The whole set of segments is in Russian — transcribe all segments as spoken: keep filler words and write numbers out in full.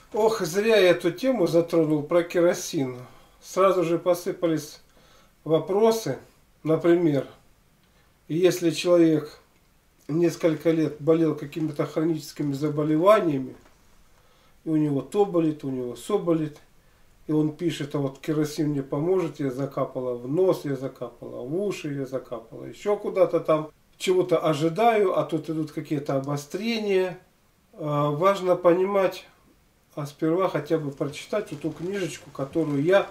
Ох, зря я эту тему затронул про керосин. Сразу же посыпались вопросы. Например, если человек несколько лет болел какими-то хроническими заболеваниями, и у него то болит, у него все болит, и он пишет, а вот керосин мне поможет, я закапала в нос, я закапала в уши, я закапала еще куда-то там, чего-то ожидаю, а тут идут какие-то обострения. Важно понимать, а сперва хотя бы прочитать эту книжечку, которую я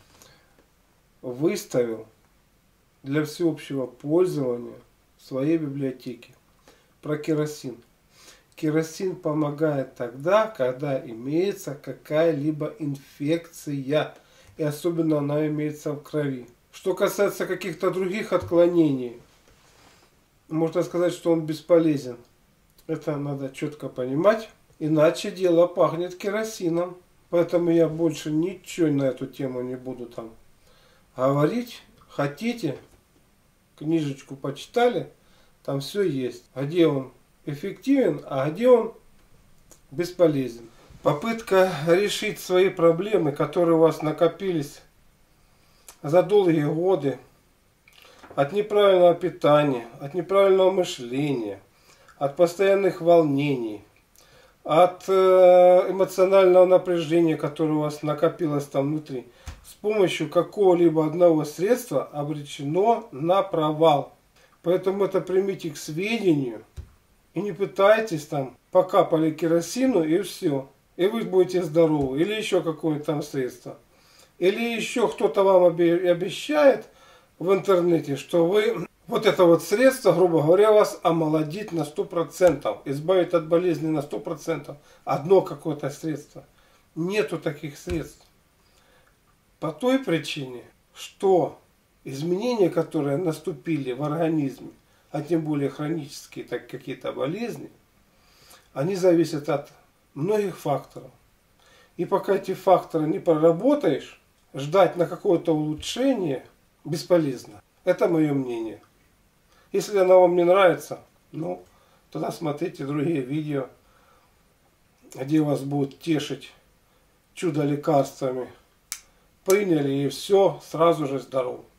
выставил для всеобщего пользования в своей библиотеке про керосин. Керосин помогает тогда, когда имеется какая-либо инфекция, и особенно она имеется в крови. Что касается каких-то других отклонений, можно сказать, что он бесполезен. Это надо четко понимать, иначе дело пахнет керосином. Поэтому я больше ничего на эту тему не буду там говорить. Хотите, книжечку почитали, там все есть. Где он эффективен, а где он бесполезен. Попытка решить свои проблемы, которые у вас накопились за долгие годы, от неправильного питания, от неправильного мышления, от постоянных волнений, от эмоционального напряжения, которое у вас накопилось там внутри, с помощью какого-либо одного средства обречено на провал. Поэтому это примите к сведению и не пытайтесь там, покапали керосину и все, и вы будете здоровы, или еще какое-то там средство. Или еще кто-то вам обещает в интернете, что вы вот это вот средство, грубо говоря, вас омолодит на сто процентов, избавит от болезни на сто процентов. Одно какое-то средство. Нету таких средств. По той причине, что изменения, которые наступили в организме, а тем более хронические так какие-то болезни, они зависят от многих факторов. И пока эти факторы не проработаешь, ждать на какое-то улучшение бесполезно. Это мое мнение. Если оно вам не нравится, ну, тогда смотрите другие видео, где вас будут тешить чудо лекарствами. Приняли и все, сразу же здоров.